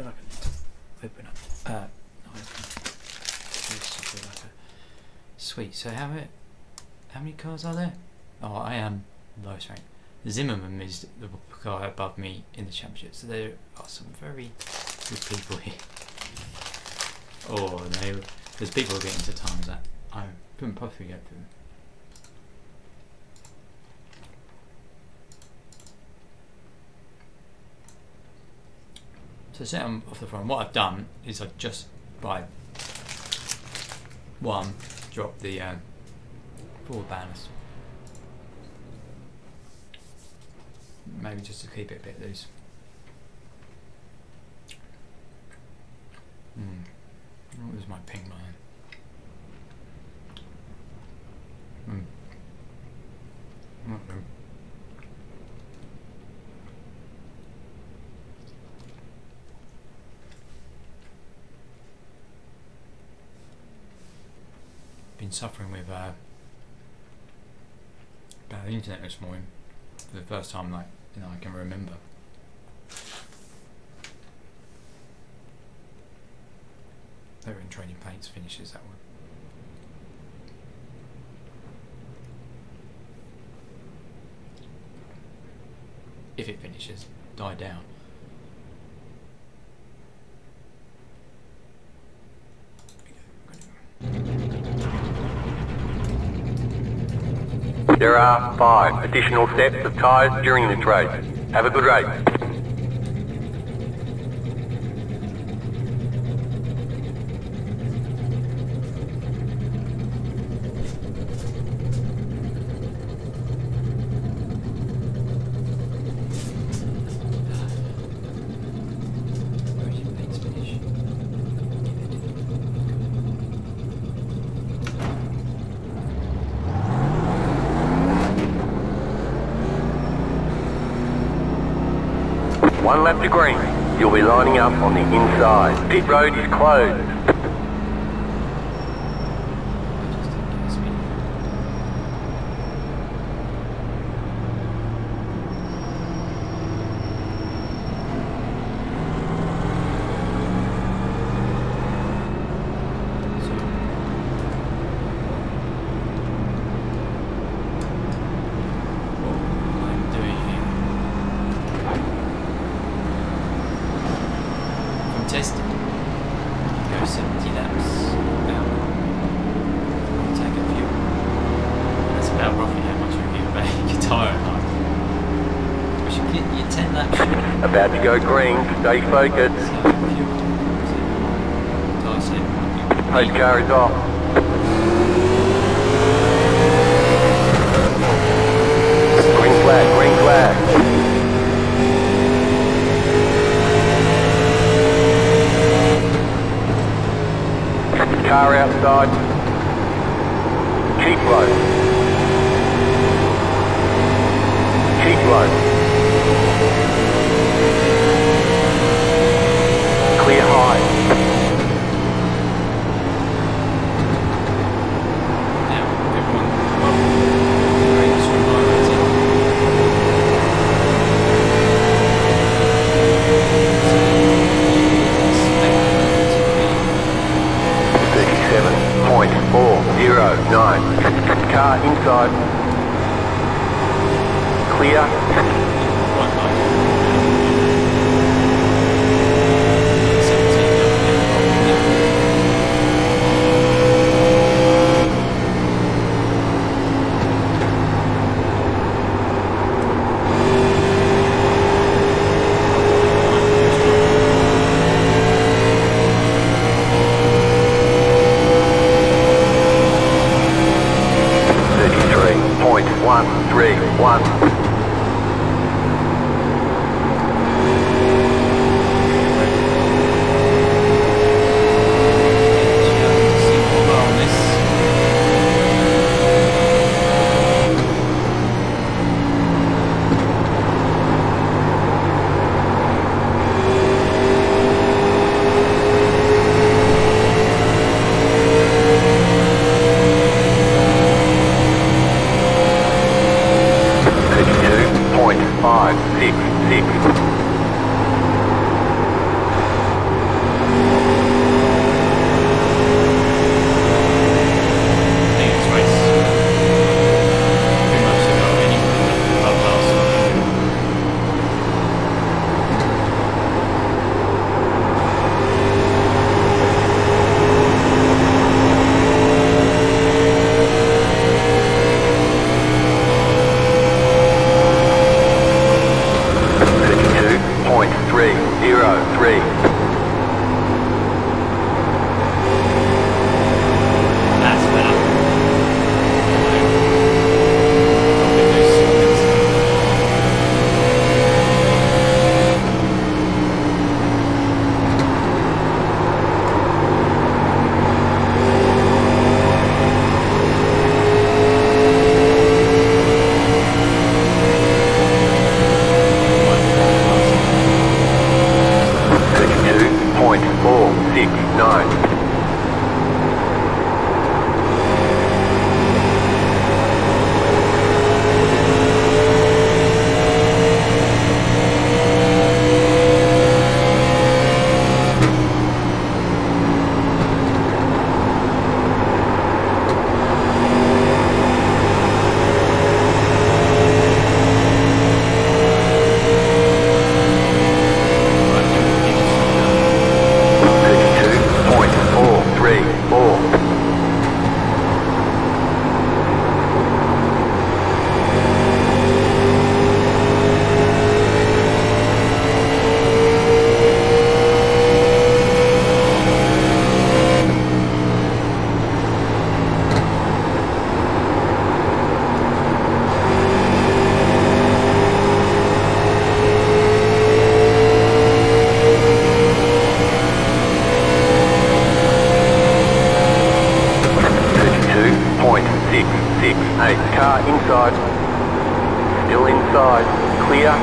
feel like I need to open up. Not open. I feel like sweet. So how many cars are there? Oh, I am lowest rank. Zimmerman is the guy above me in the championship. So there are some very good people here. Oh no, there's people getting to times that I couldn't possibly get through. So set them off the front. What I've done is I've just by one drop the forward banners. Maybe just to keep it a bit loose. What was my ping line? Okay. Been suffering with bad internet this morning for the first time, like I can remember. Veteran Training Paints finishes that one. If it finishes, die down. There are 5 additional sets of tyres during this race. Have a good race. One lap to green. You'll be lining up on the inside. Pit road is closed. Tested. Go 70 laps. Take a few. That's about roughly how much you get back your tyre life. We should get your 10 laps. About to go green. Stay focused. Post car is off. Green flag, green flag. Car outside. Keep low. Keep low. Clear high. Now, everyone. Great swim line, that's it. 37.409. Car inside. Clear. 3. That's better. Probably those sockets. 32.469. Car inside. Still inside. Clear.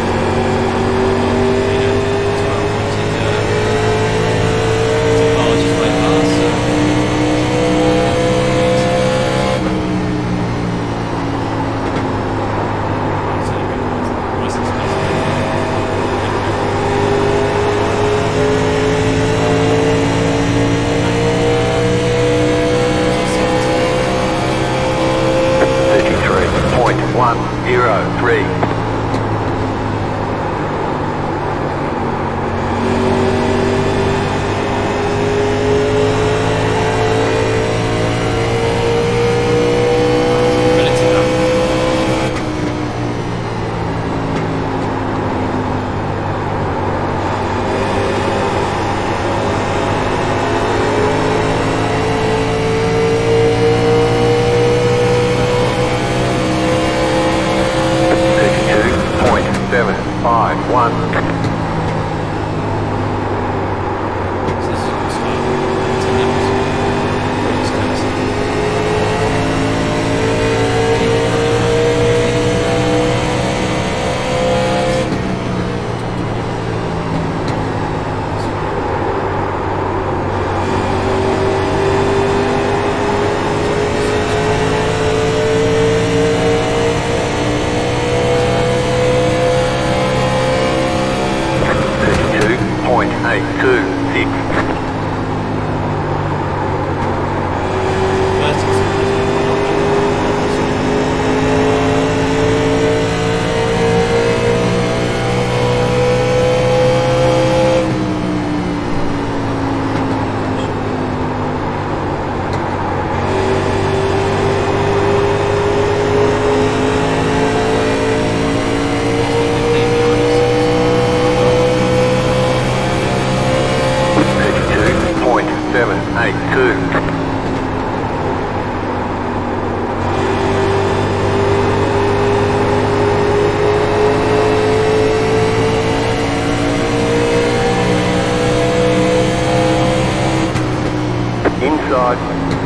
Inside.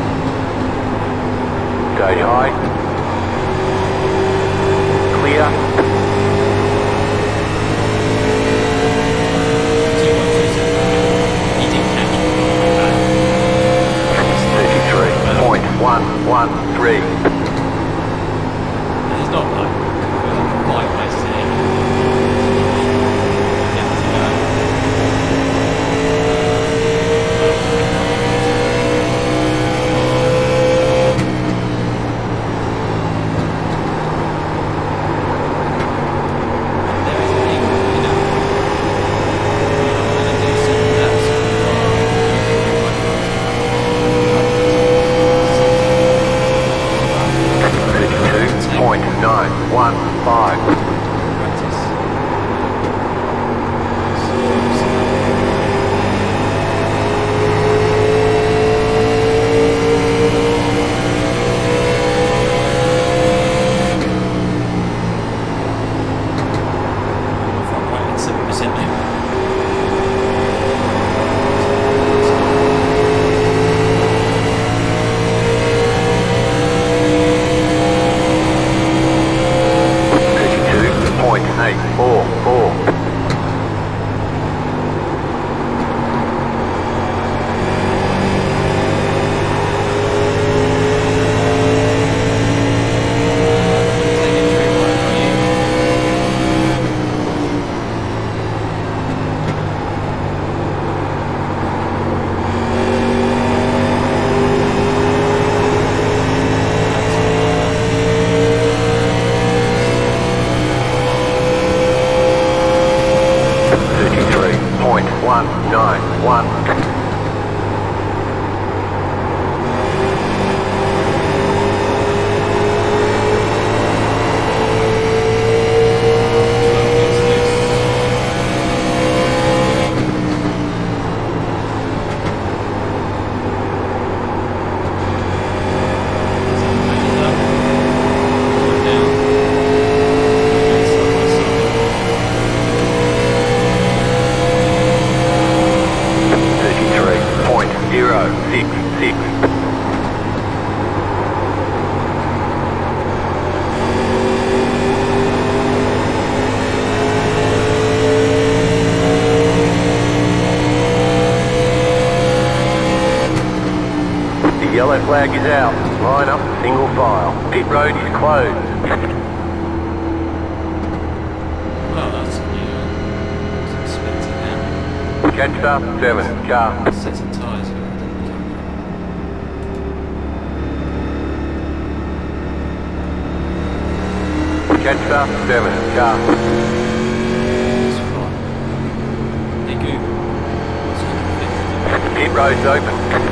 Stay high. Clear. Three. It's not like there's 5 places in it. .844. Yellow flag is out. Line up single file. Pit road is closed. Well, that's new. It's expensive now. Catch up 7, car. Sets of tyres. Catch up 7, car. It's fine. Hey Google. What's the Pit road's open.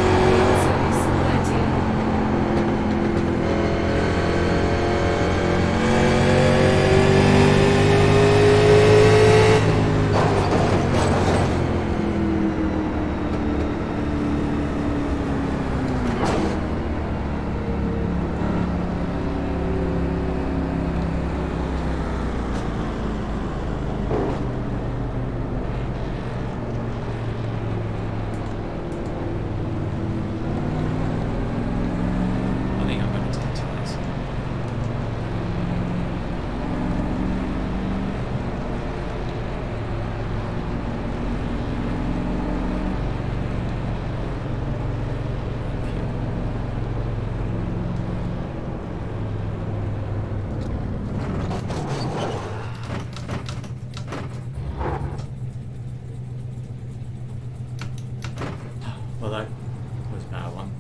Well, that was a bad one.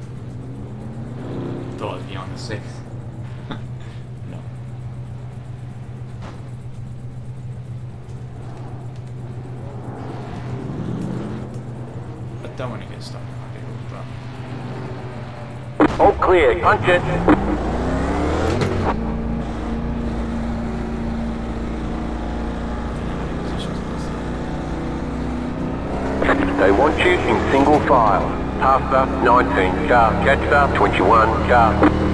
Thought I'd be on the 6th. No. I don't want to get stuck in my vehicle, but... All clear, punch it. They want you in single file. Pasta 19, car. Catcher 21, car.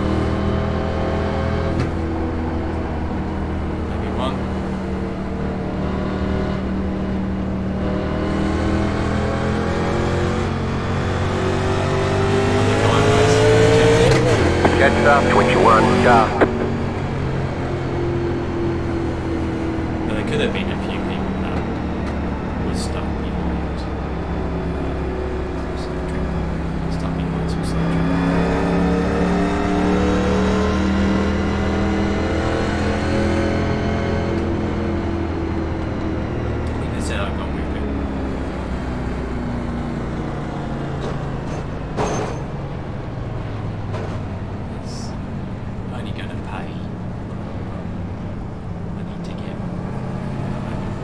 Maybe one. Catcher 21, car. But there could have been a few people that were stuck behind. Stuck behind some surgery. I think they said I got moved it. It's only going to pay. I need to get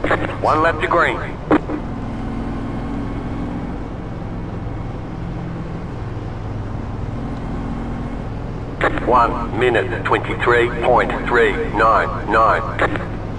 One lap to green. 1 minute 23.399.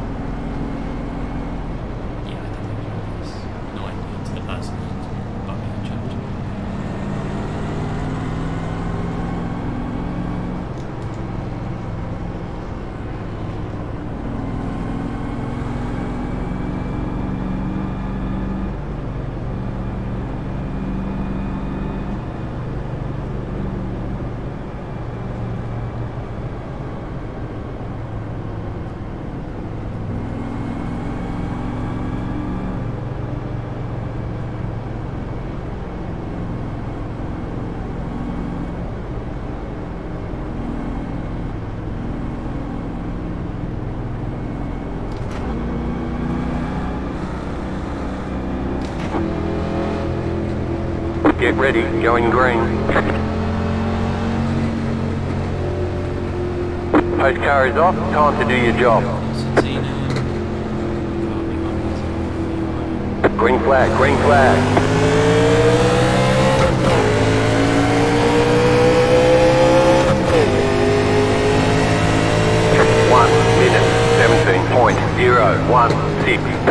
Get ready, going green. Post car is off, time to do your job. Green flag, green flag. 1 minute 17.016.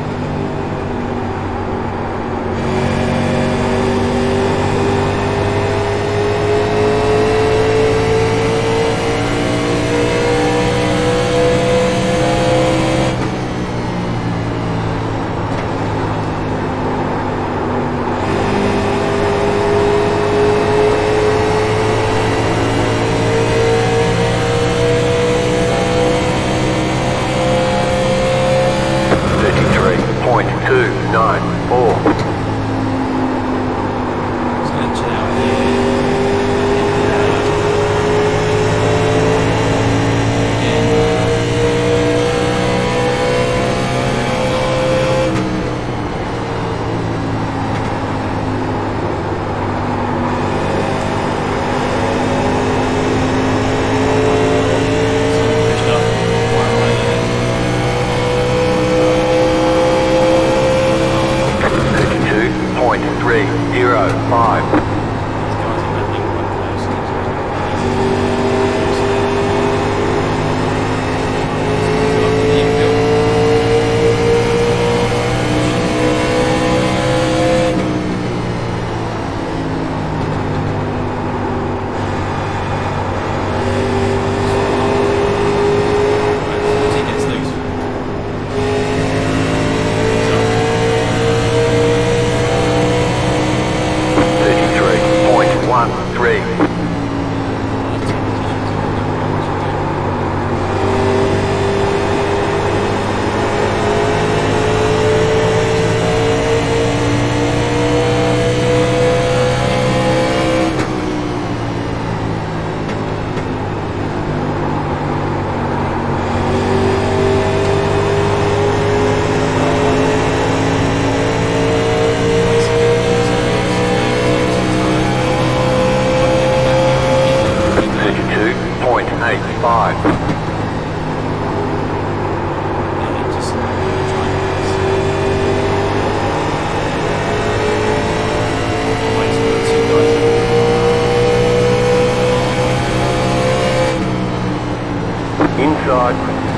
Inside.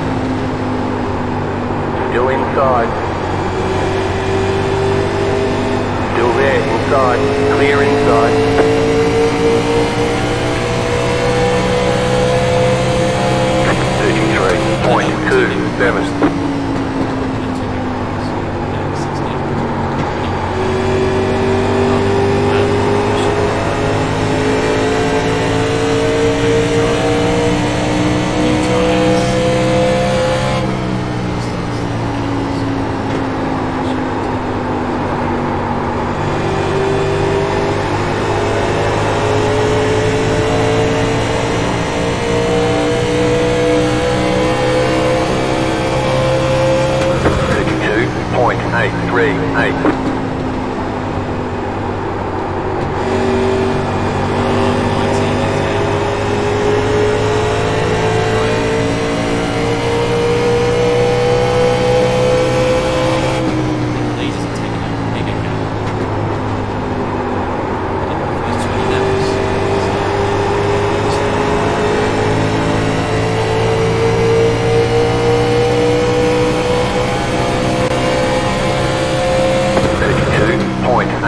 Still inside. Still there, inside. Clear inside. .27.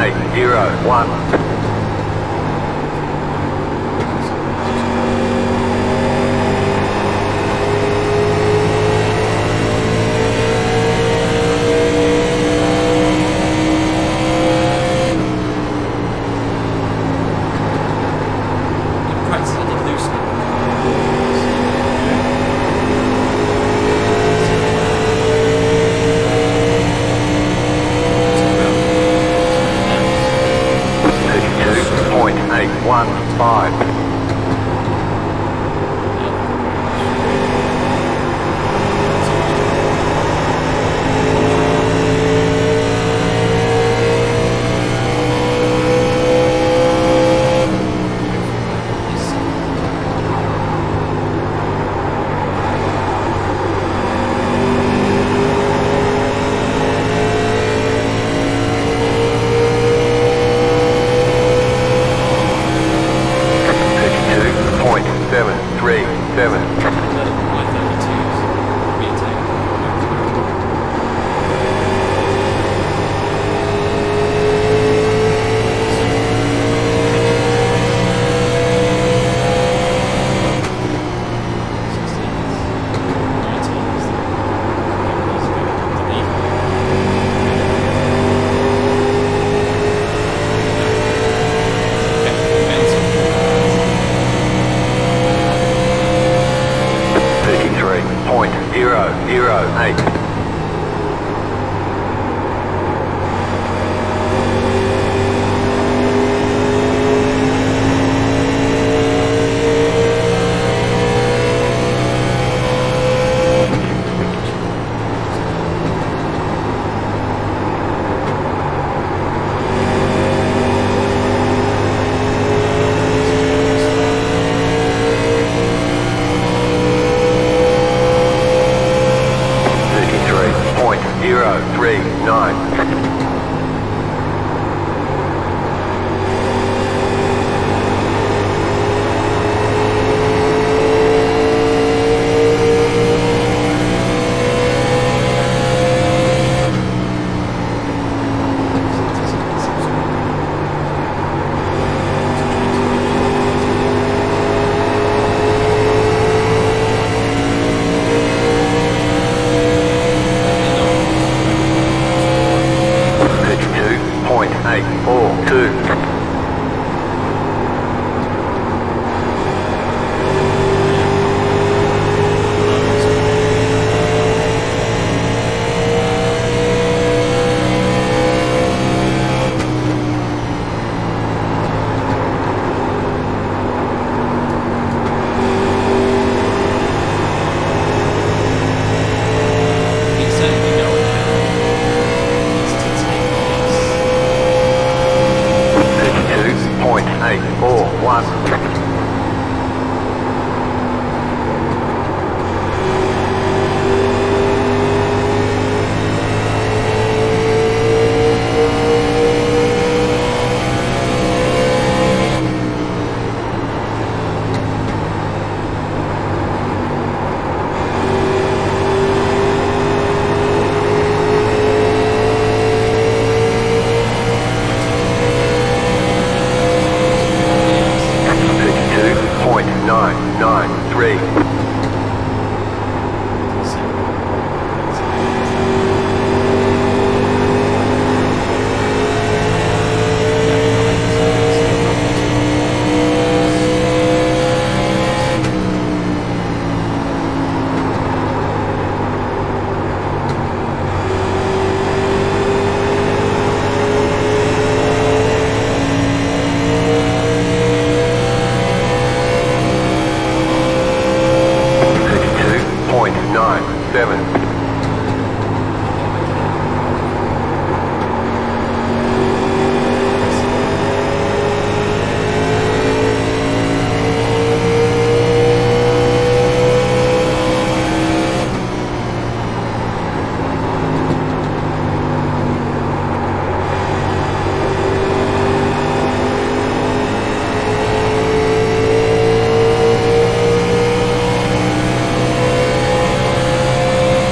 32.801.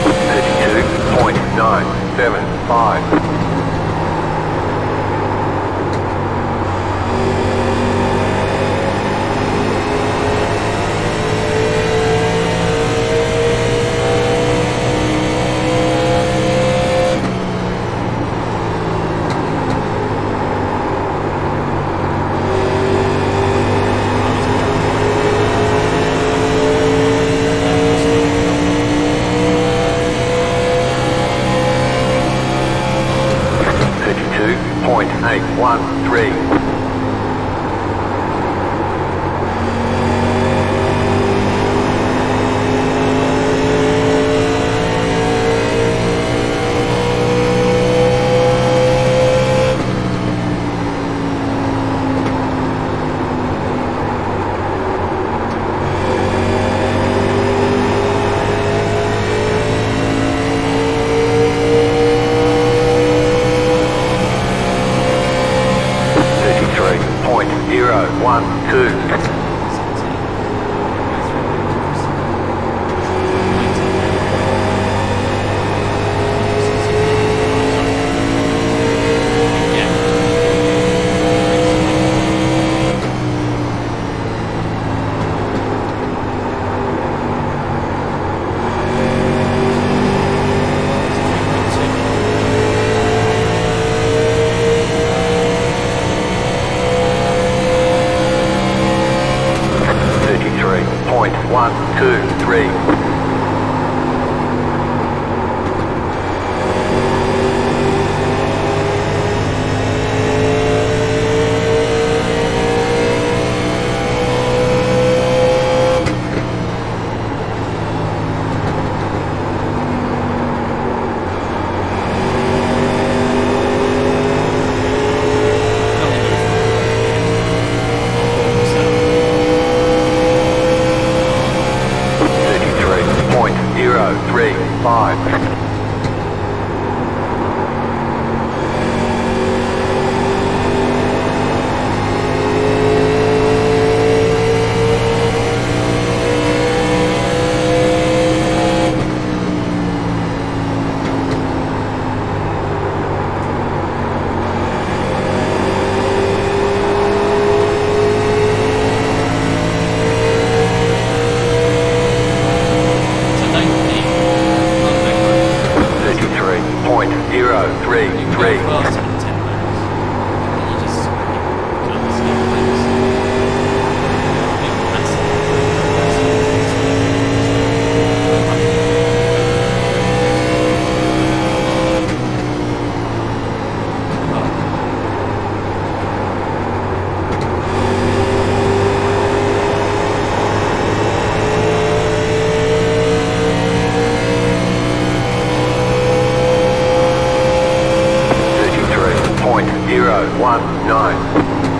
32.815.975. 035. 019.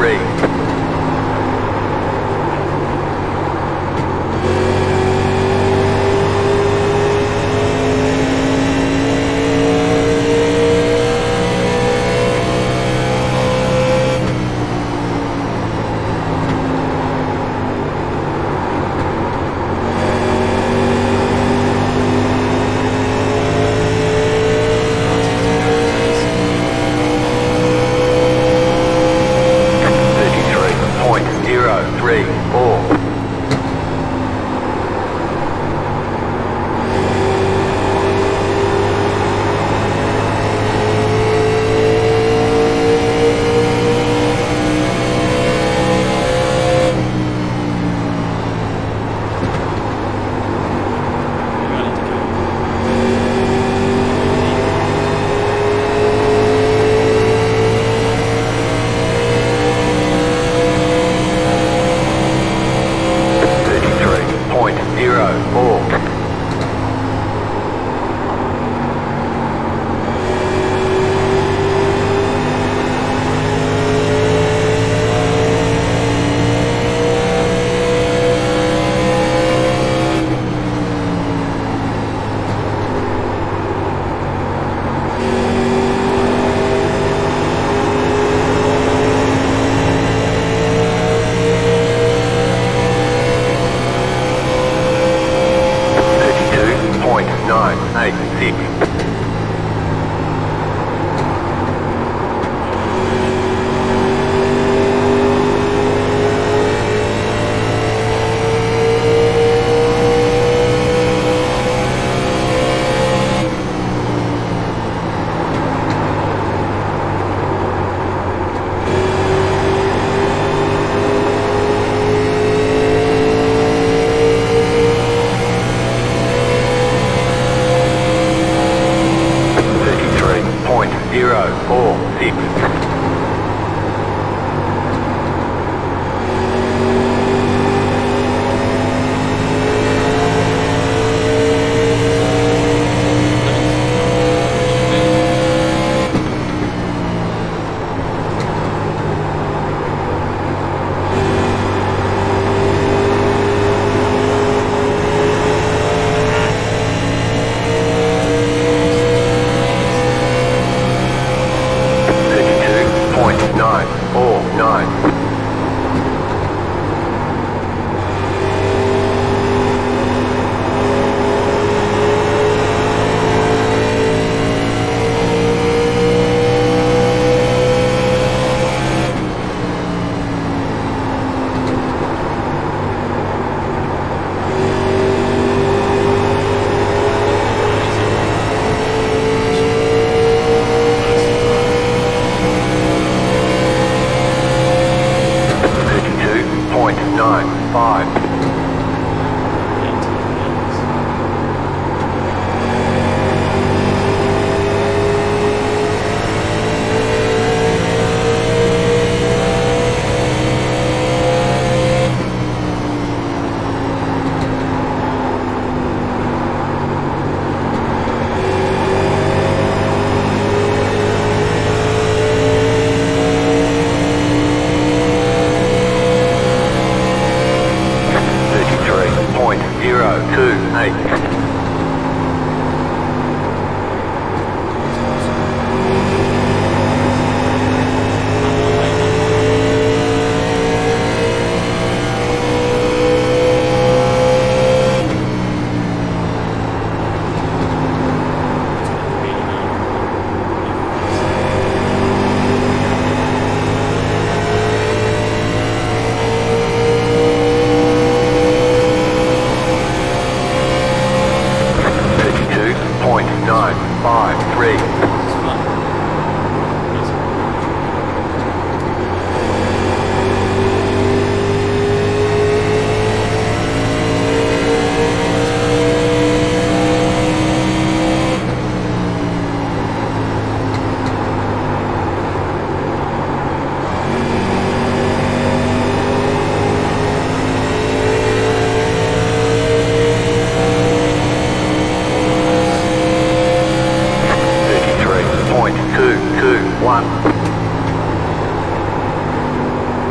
221.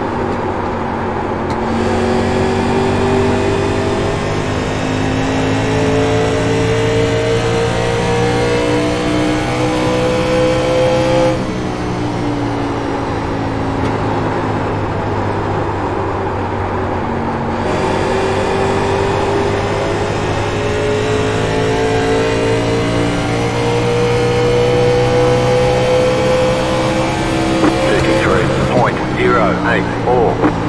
084.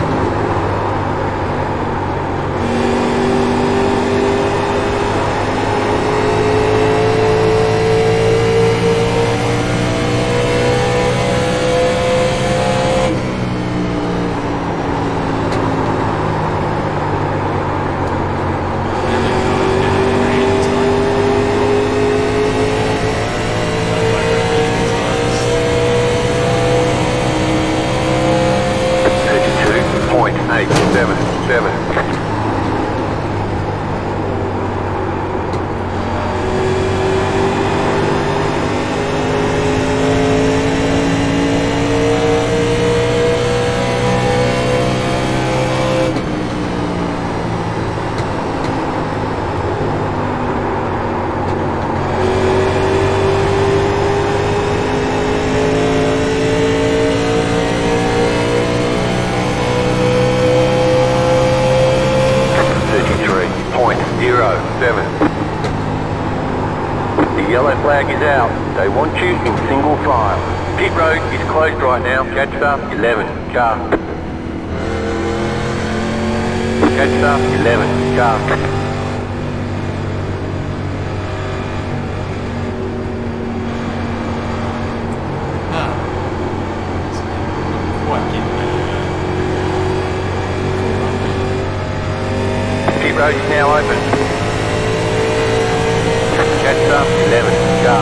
The yellow flag is out. They want you in single file. Pit road is closed right now. Catcher 11, car. Catcher 11, car. Pit road is now open. Catcher 11, car.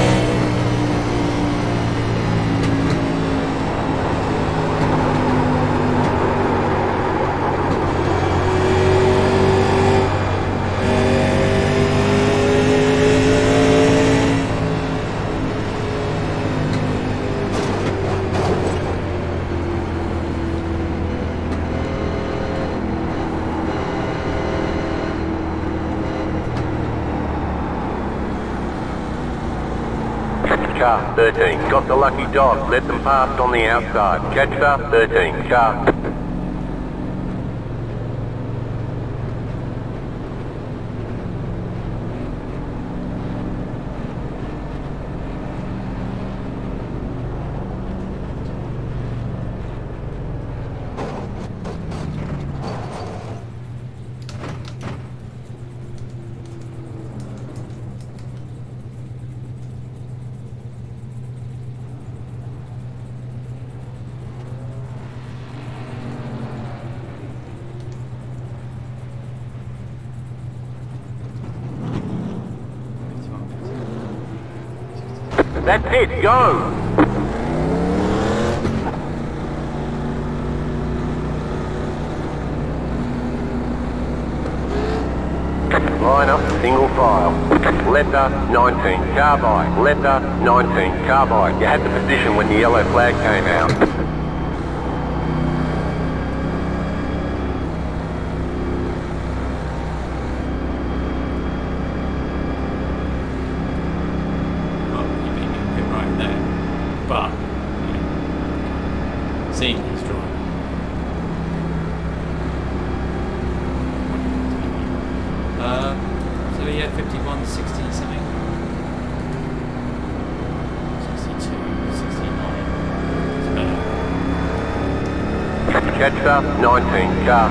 Car 13, got the lucky dog, let them past on the outside. Catcher 13, car. That's it, go! Line up, single file. Letter 19, carbide. Letter 19, carbide. You had the position when the yellow flag came out. But, seeing he's driving. So yeah, 51, 60 something. 62, 69. It's better. Catcher 19, car.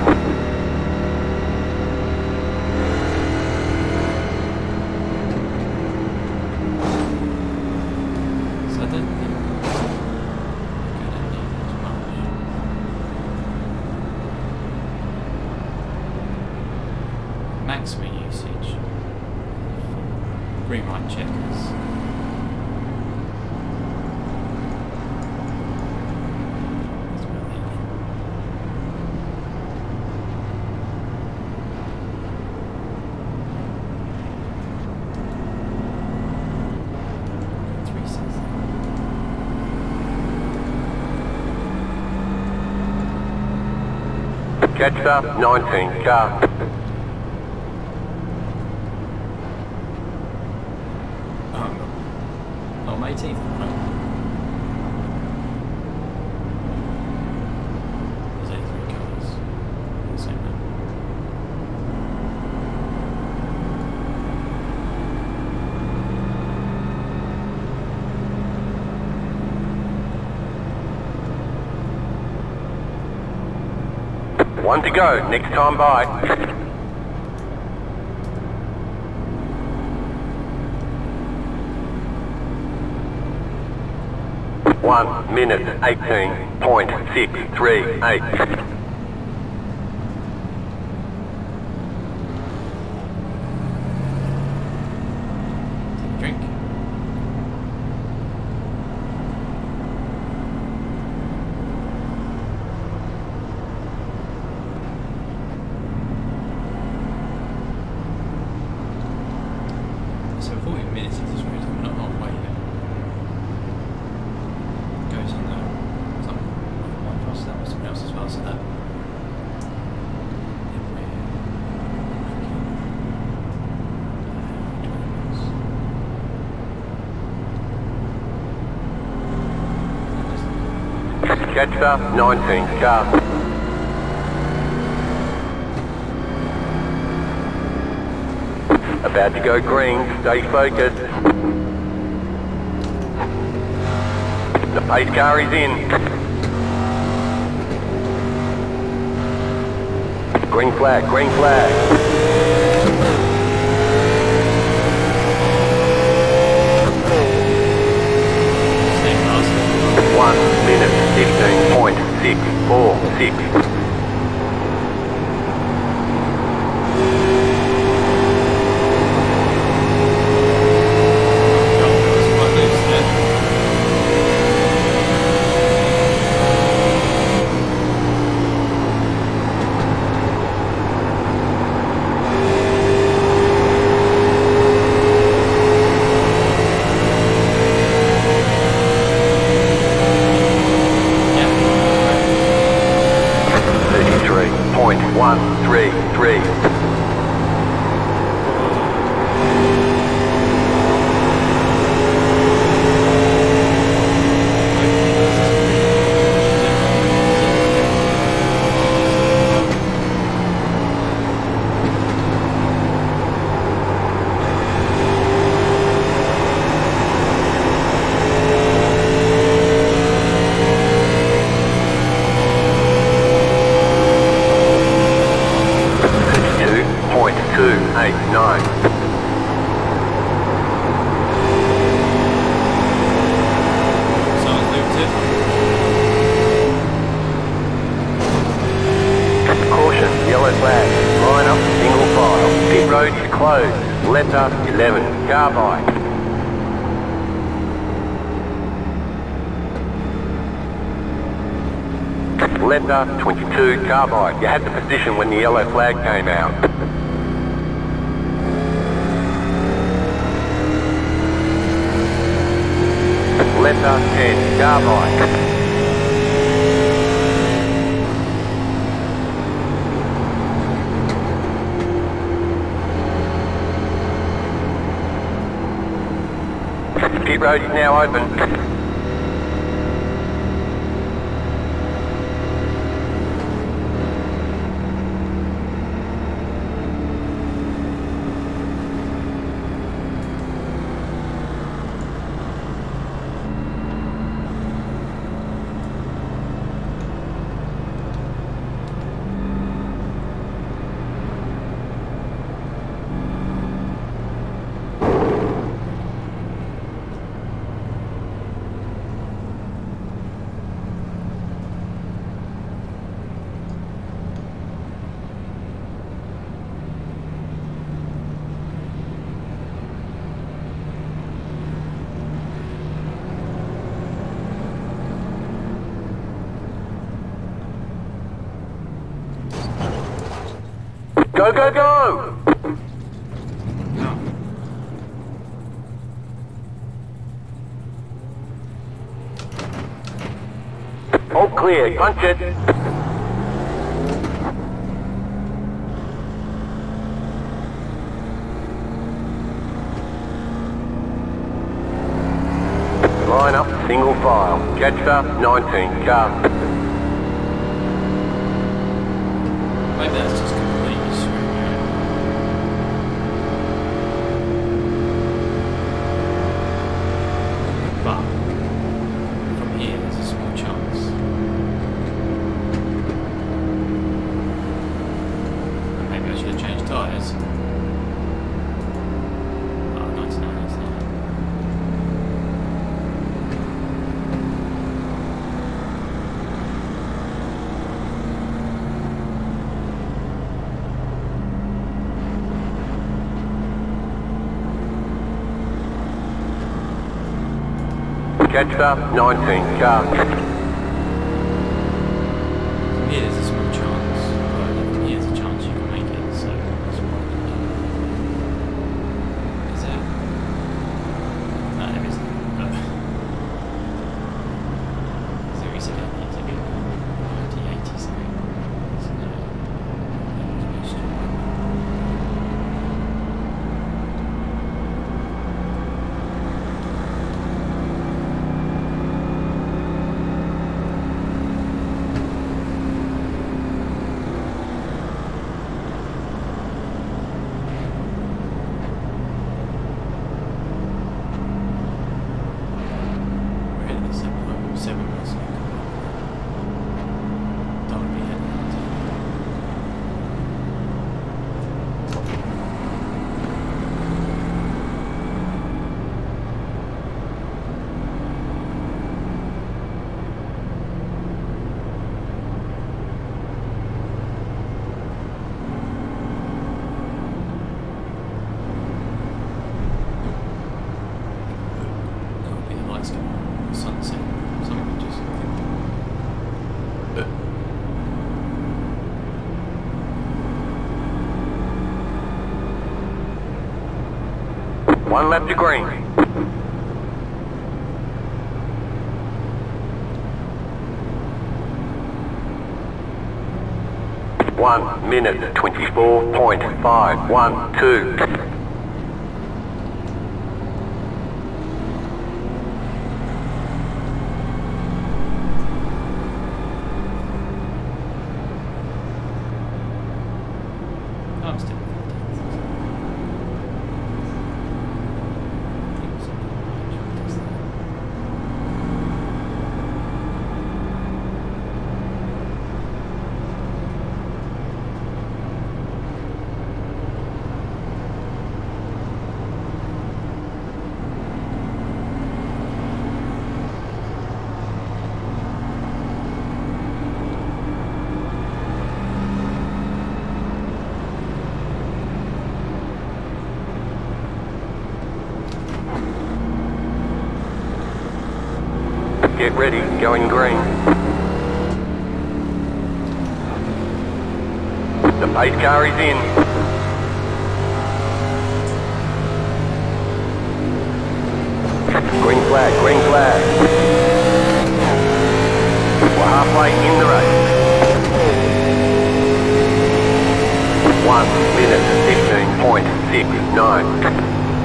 Maximum usage. Green light checkers. Catcher 19, car. Oh, 18th. There's 83 colours. Same thing. One to go, next time by. 1 minute 18.638. Drink. So 40 minutes into this race, we're not halfway yet. Goes on there. One faster than something else as well, so that. Catcher, 19 car. About to go green, stay focused. The pace car is in. Green flag, green flag. Stay fast. 1 minute 15.646. Letter 11, car by. Letter 22, car by. You had the position when the yellow flag came out. Letter 10, car by. Pit road is now open. Go, go, go! No. All clear, punch it. Line up, single file. Catcher, 19 car. Maybe that's just completely screwed out. But from here, there's a small chance. Catch up, 19 car. From here there's a small chance, but from here there's a chance you can make it, so that's what I've been done. Is that? No, there isn't. But there is again, it's a bit 90, 80 something. So no, that was most of it. Sunset, something just 1 lap to green. One minute 24.512. I'm still 15th. Get ready, going green. The pace car is in. Green flag, green flag. We're halfway in the race. 1 minute 15.69.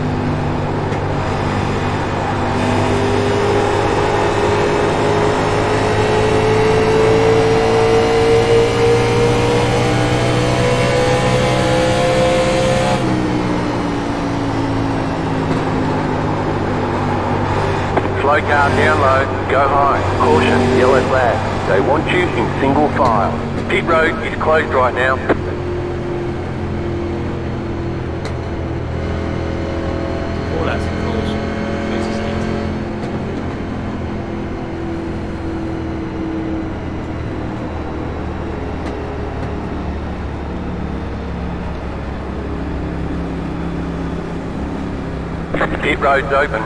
Slow car down low, go high. Caution, yellow flag. They want you in single file. Pit road is closed right now. Oh, that's a caution. Where's his heat? Pit road's open.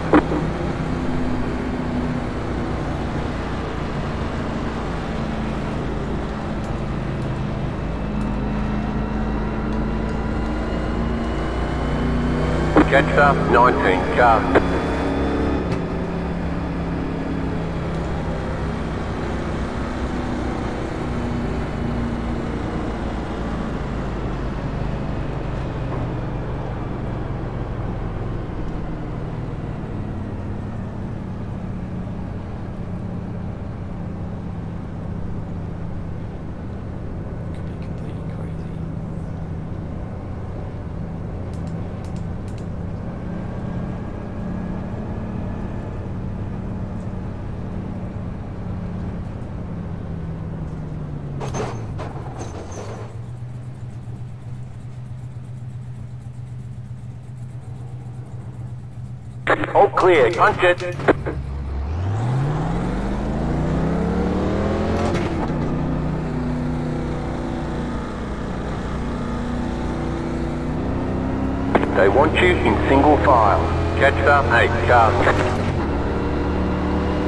Catch up, 19 car. Could be completely crazy. All clear, punch it. They want you in single file. Catch up, 8 cars.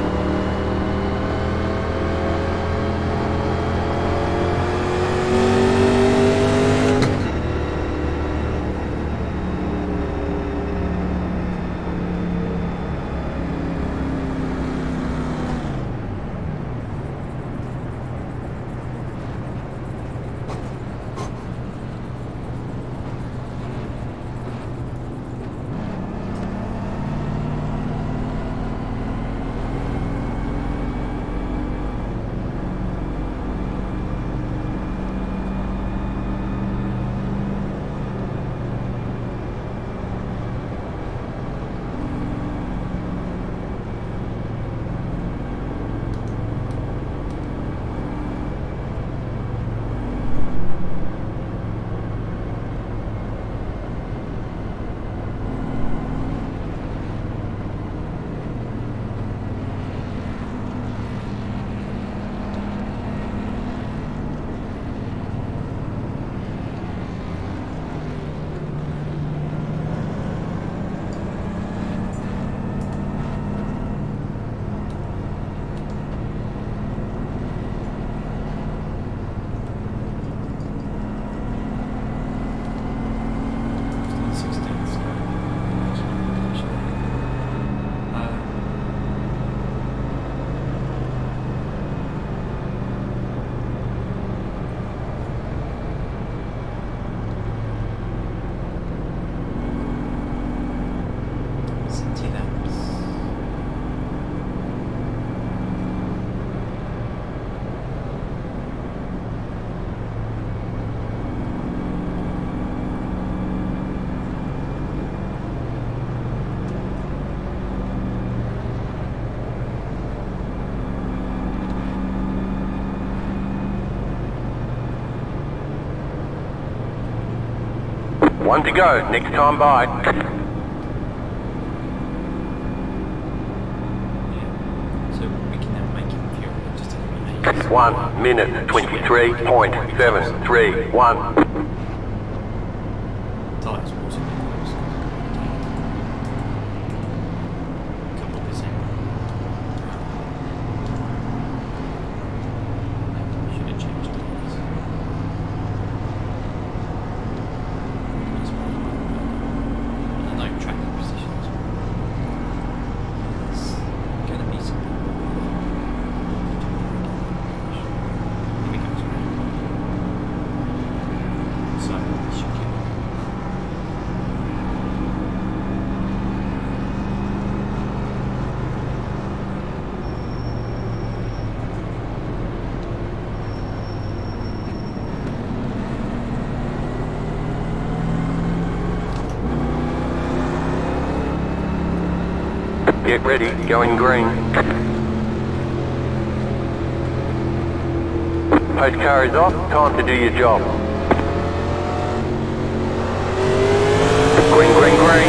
One to go, next time by. Yeah. So we can now make him fuel just a 1 minute 23.731. Tires will also be close. A couple of percent. Should have changed all this. And no tracking positions. It's gonna be some. Here we go. So we should get. Get ready, going green. Post car is off, time to do your job. Green, green, green.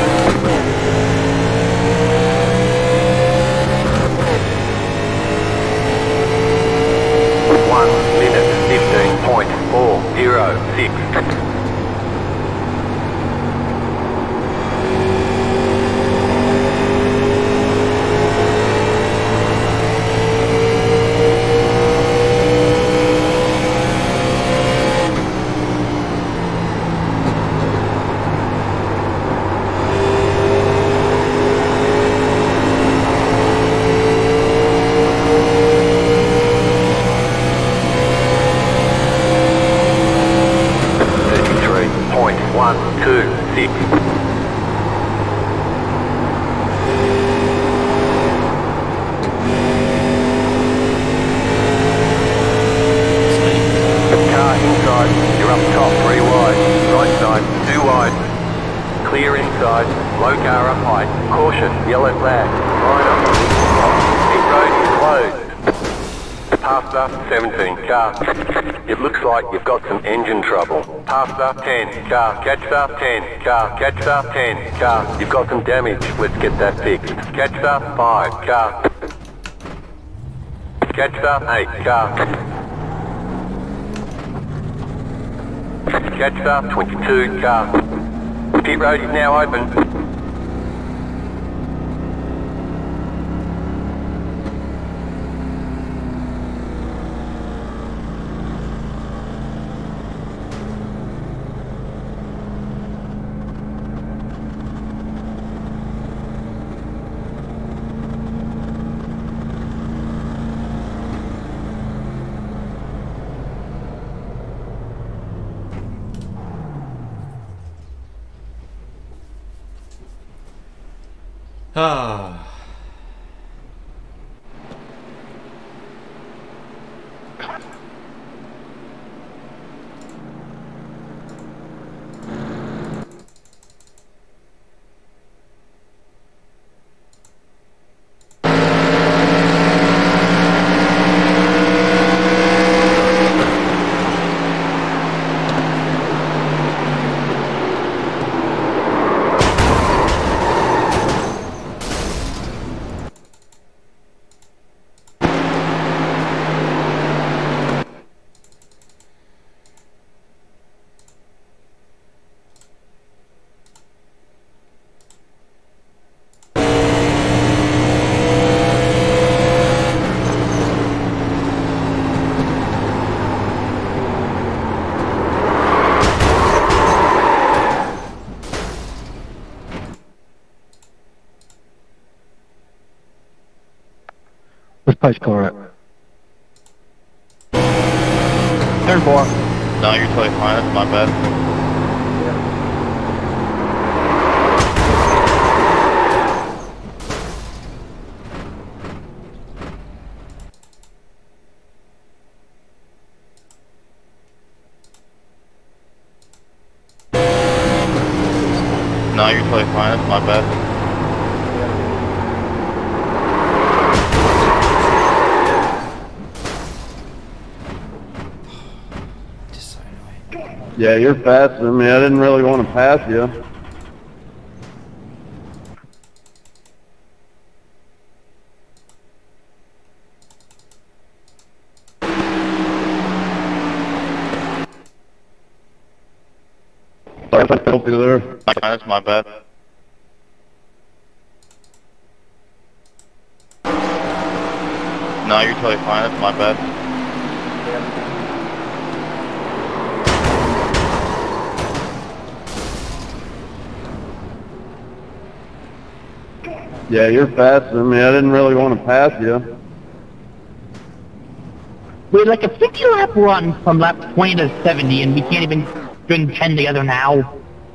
One minute 15.406. You're up top, 3 wide. Right side, 2 wide. Clear inside. Low car up high. Caution, yellow flag. Line up. Pit road is closed. Pasta, 17 car. It looks like you've got some engine trouble. Pasta, 10 car. Catcher, 10 car. Catcher, 10 car. You've got some damage. Let's get that fixed. Catcher, 5 car. Catcher, 8 car. Catcher, 22 car. Pit road is now open. Ah. What's post car at? Turn 4. No, you're totally fine. That's my bad. No, you're totally fine. That's my bad. Just so annoying. Yeah, you're faster than me. I didn't really want to pass you. Sorry if I help you there. That's my bad. No, you're totally fine. That's my bad. Yeah, you're faster than me. I didn't really want to pass you. We're like a 50-lap run from lap 20 to 70, and we can't even string 10 together now.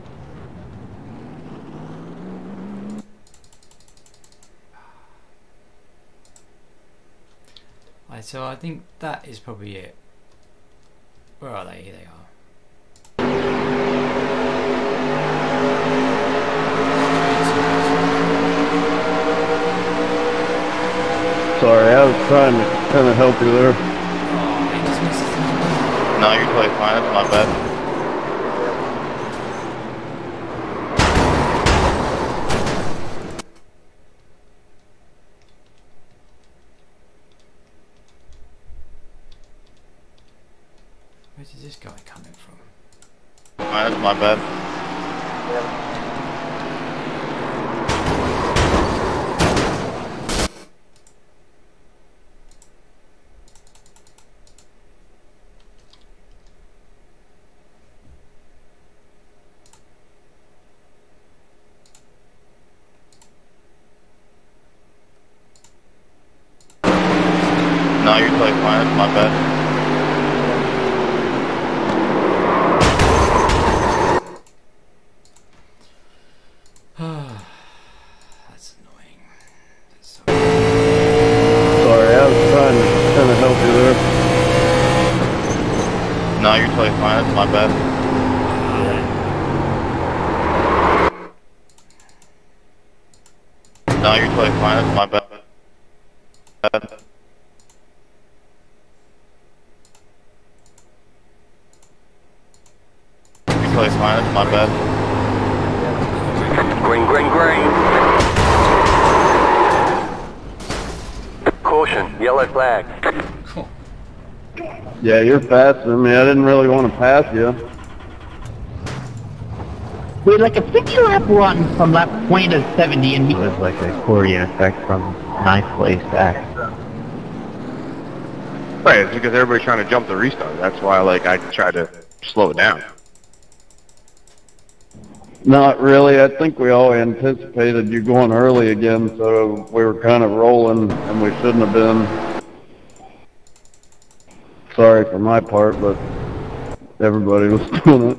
Right, so I think that is probably it. Where are they? Here they are. Sorry, I was trying to kind of help you there. Oh, he just misses them. No, you're totally fine. That's my bad. Where's this guy coming from? That's my bad. No, you're totally fine. That's my bad. That's annoying. That's so... Sorry, I was trying to kind of help you there. No, you're totally fine. That's my bad. No, you're totally fine. That's my bad. You're totally fine. That's my bad. Green, green, green. Caution, yellow flag. Cool. Yeah, you're faster than me. I didn't really want to pass you. We're like a 50-lap run from lap 20 to 70, and we... It was like a accordion effect from ninth place back. Right, it's because everybody's trying to jump the restart. That's why, like, I tried to slow it down. Not really. I think we all anticipated you going early again, so we were kind of rolling, and we shouldn't have been. Sorry for my part, but everybody was doing it.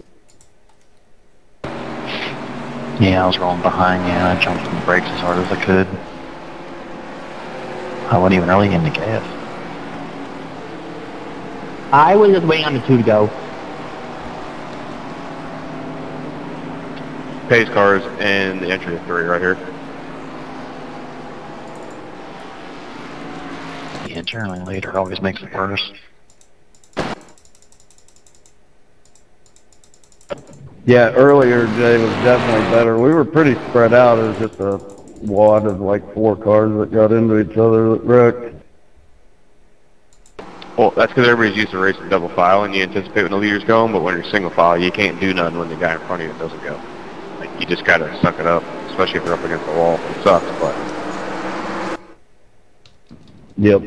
Yeah, I was rolling behind you, and I jumped on the brakes as hard as I could. I wasn't even really in the gas. I was just waiting on the 2 to go. Pace cars and the entry of 3 right here. Yeah, generally later always makes it worse. Yeah, earlier, Jay, was definitely better. We were pretty spread out. It was just a wad of like 4 cars that got into each other that wrecked. Well, that's because everybody's used to racing double file, and you anticipate when the leader's going, but when you're single file, you can't do nothing when the guy in front of you doesn't go. Like, you just gotta suck it up, especially if you're up against the wall. It sucks, but... Yep.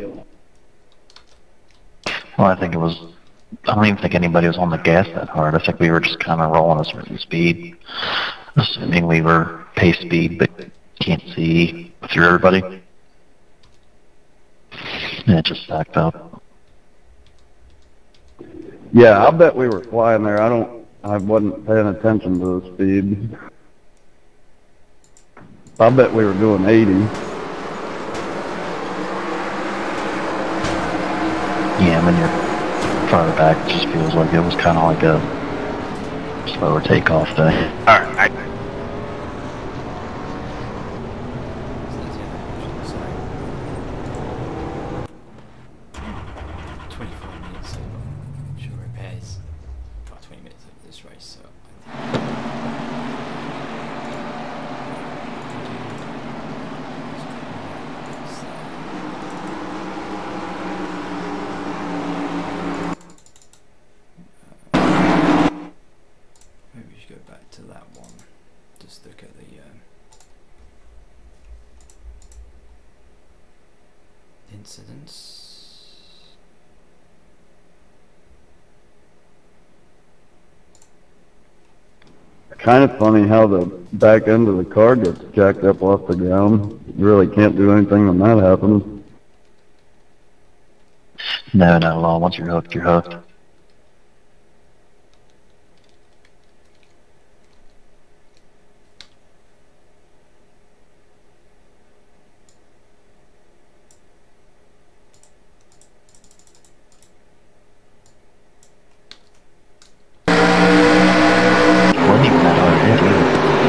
Well, I think it was... I don't even think anybody was on the gas that hard. I think we were just kind of rolling a certain speed, assuming we were pace speed, but can't see through everybody. And it just stacked up. Yeah, I bet we were flying there. I wasn't paying attention to the speed. I bet we were doing 80. Yeah, when you're farther back, it just feels like it was kind of like a slower takeoff day. Alright, Sorry. 24 minutes, so sure repairs. About 20 minutes. let's look at the incidents. Kind of funny how the back end of the car gets jacked up off the ground. You really can't do anything when that happens. No, not at all. Once you're hooked, you're hooked. Wasn't even that hard to hit either.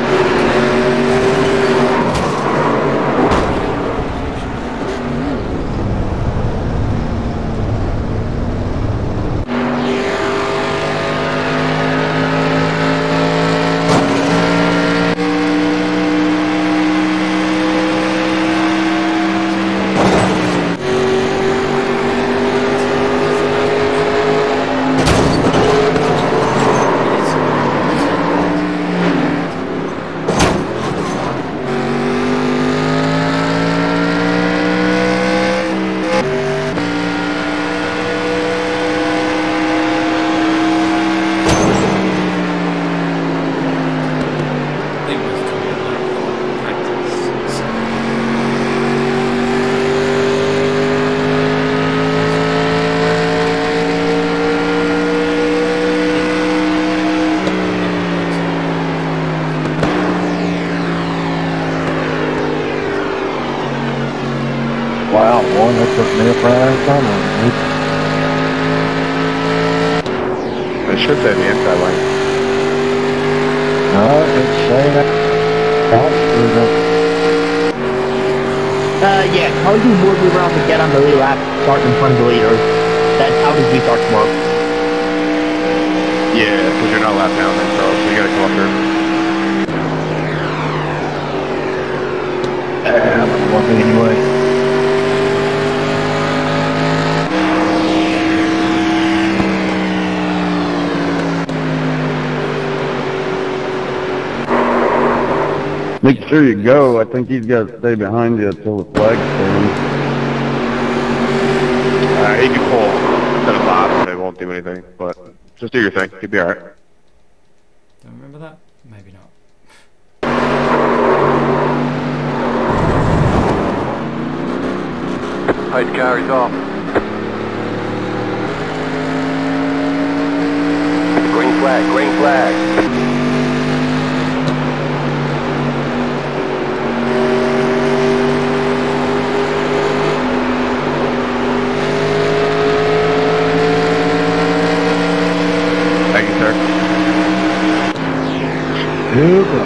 Wow, one that took me a prior time. It should say the inside lane. No, it's saying that. Yeah, cars who would move around to get on the lead lap, start in front of the leader. That's how these restarts work. Yeah, because you're not lap down then, so you gotta come up here. I'm walking anyway. Make sure you go. I think he's got to stay behind you until the flag's stands. He can pull instead of lob, they won't do anything, but just do your thing. You'll be alright. Don't remember that? Maybe not. Pace car is off. Green flag, green flag. Thank you, sir. Super.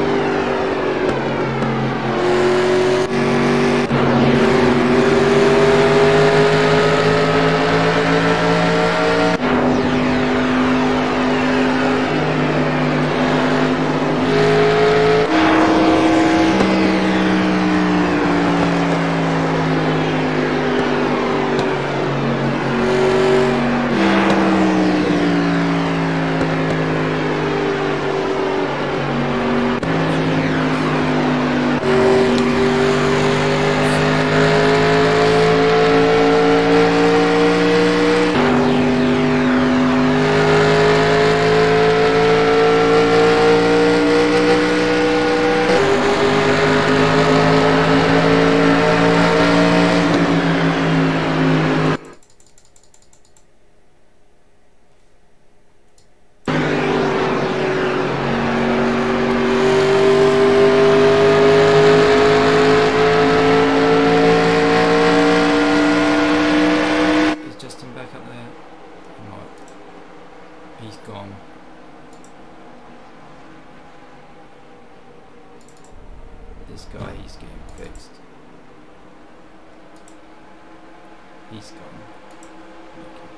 This guy, he's getting fixed. He's gone. Okay.